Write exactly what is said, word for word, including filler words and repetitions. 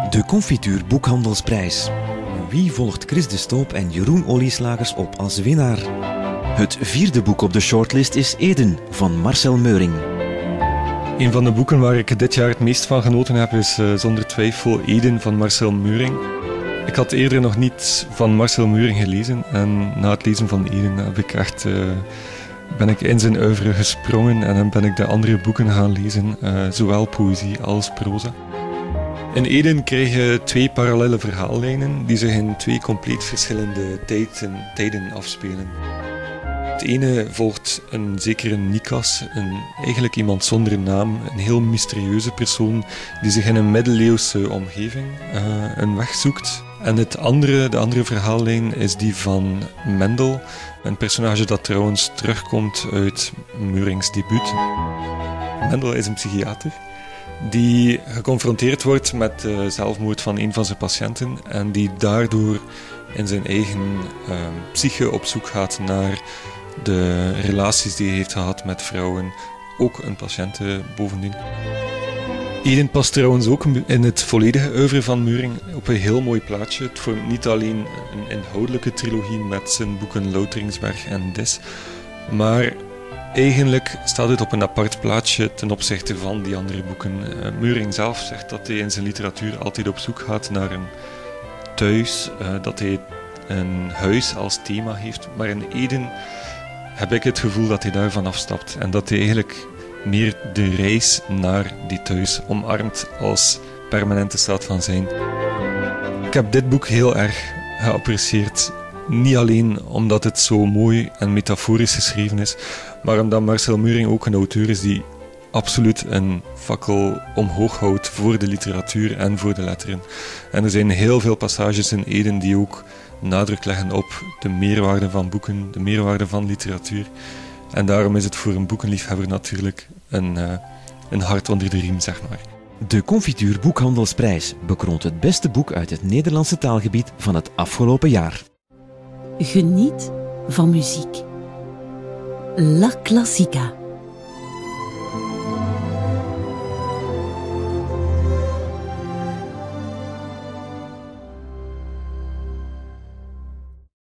De Confituur Boekhandelsprijs. Wie volgt Chris de Stoop en Jeroen Olieslagers op als winnaar? Het vierde boek op de shortlist is Eden van Marcel Meuring. Een van de boeken waar ik dit jaar het meest van genoten heb is uh, zonder twijfel Eden van Marcel Meuring. Ik had eerder nog niet van Marcel Meuring gelezen en na het lezen van Eden heb ik echt, uh, ben ik in zijn oeuvre gesprongen en dan ben ik de andere boeken gaan lezen, uh, zowel poëzie als proza. In Eden krijg je twee parallelle verhaallijnen die zich in twee compleet verschillende tijden, tijden afspelen. Het ene volgt een zekere Nikas, een, eigenlijk iemand zonder naam, een heel mysterieuze persoon die zich in een middeleeuwse omgeving uh, een weg zoekt. En het andere, de andere verhaallijn is die van Mendel, een personage dat trouwens terugkomt uit Meurings debuut. Mendel is een psychiater die geconfronteerd wordt met de zelfmoord van een van zijn patiënten en die daardoor in zijn eigen uh, psyche op zoek gaat naar de relaties die hij heeft gehad met vrouwen, ook een patiënt bovendien. Eden past trouwens ook in het volledige oeuvre van Meuring op een heel mooi plaatje. Het vormt niet alleen een inhoudelijke trilogie met zijn boeken Louteringsberg en Dis, maar eigenlijk staat het op een apart plaatsje ten opzichte van die andere boeken. Meuring zelf zegt dat hij in zijn literatuur altijd op zoek gaat naar een thuis, dat hij een huis als thema heeft, maar in Eden heb ik het gevoel dat hij daarvan afstapt en dat hij eigenlijk meer de reis naar die thuis omarmt als permanente staat van zijn. Ik heb dit boek heel erg geapprecieerd. Niet alleen omdat het zo mooi en metaforisch geschreven is, maar omdat Marcel Meuring ook een auteur is die absoluut een fakkel omhoog houdt voor de literatuur en voor de letteren. En er zijn heel veel passages in Eden die ook nadruk leggen op de meerwaarde van boeken, de meerwaarde van literatuur. En daarom is het voor een boekenliefhebber natuurlijk een, uh, een hart onder de riem, zeg maar. De Confituur Boekhandelsprijs bekroont het beste boek uit het Nederlandse taalgebied van het afgelopen jaar. Geniet van muziek. La Classica.